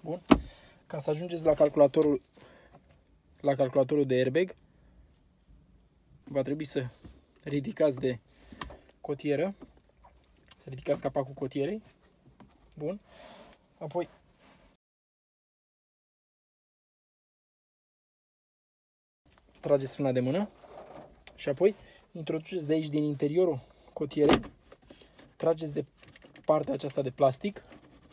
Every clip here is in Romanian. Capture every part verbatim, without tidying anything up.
Bun. Ca să ajungeți la calculatorul, la calculatorul de airbag, va trebui să ridicați de cotieră, să ridicați capacul cotierei. Bun. Apoi trageți frâna de mână și apoi introduceți de aici, din interiorul cotierei, trageți de partea aceasta de plastic.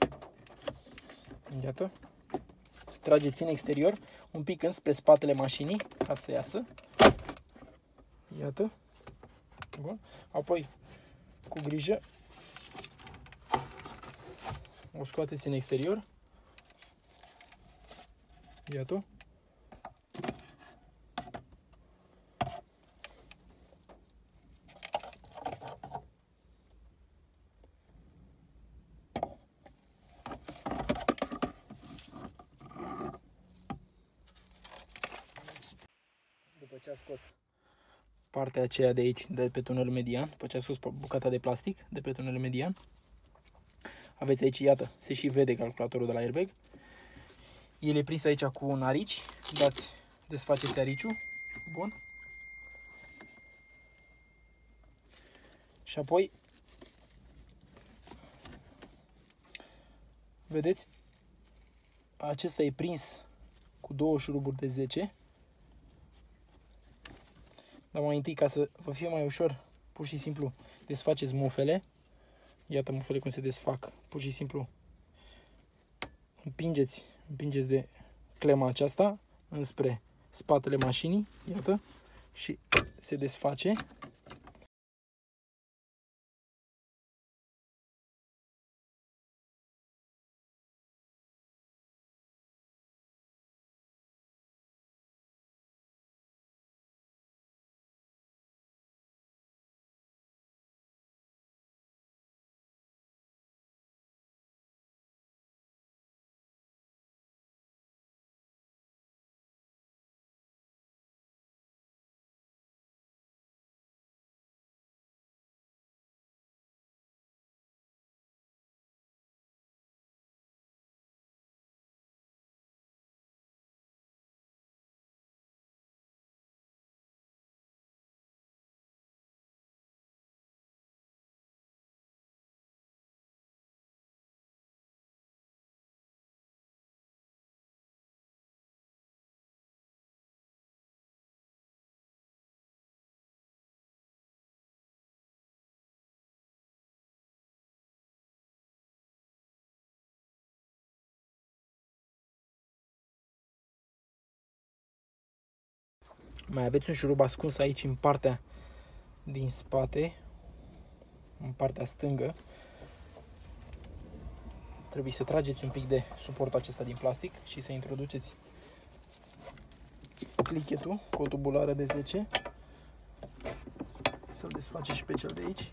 Iată. Trageți în exterior, un pic înspre spatele mașinii, ca să iasă. Iată. Bun. Apoi, cu grijă, o scoateți în exterior. Iată. După ce a scos partea aceea de aici, de pe tunelul median, după ce a scos bucata de plastic de pe tunelul median, aveți aici, iată, se și vede calculatorul de la airbag. El e prins aici cu un arici, dați, desfaceți ariciul, bun. Și apoi, vedeți, acesta e prins cu două șuruburi de zece. Dar mai întâi, ca să vă fie mai ușor, pur și simplu desfaceți mufele. Iată mufele cum se desfac. Pur și simplu împingeți, împingeți de clema aceasta înspre spatele mașinii. Iată. Și se desface. Mai aveți un șurub ascuns aici în partea din spate, în partea stângă. Trebuie să trageți un pic de suportul acesta din plastic și să introduceți clichetul cu o tubulară de zece. Să-l desfaceți și pe cel de aici.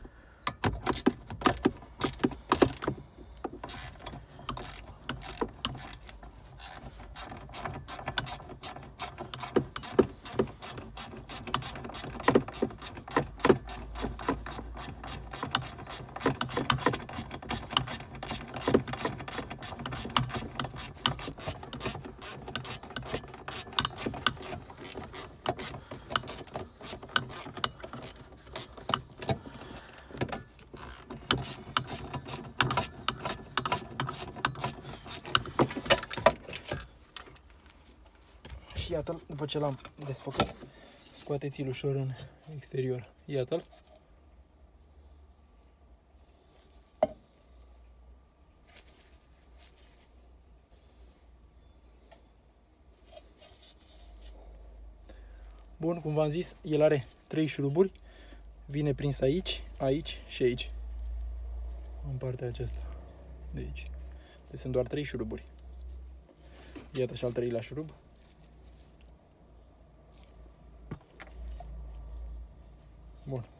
Și iată-l, după ce l-am desfăcut, scoateți-l ușor în exterior. Iată-l. Bun, cum v-am zis, el are trei șuruburi. Vine prins aici, aici și aici. În partea aceasta. De aici. Deci sunt doar trei șuruburi. Iată și al treilea șurub. Bun.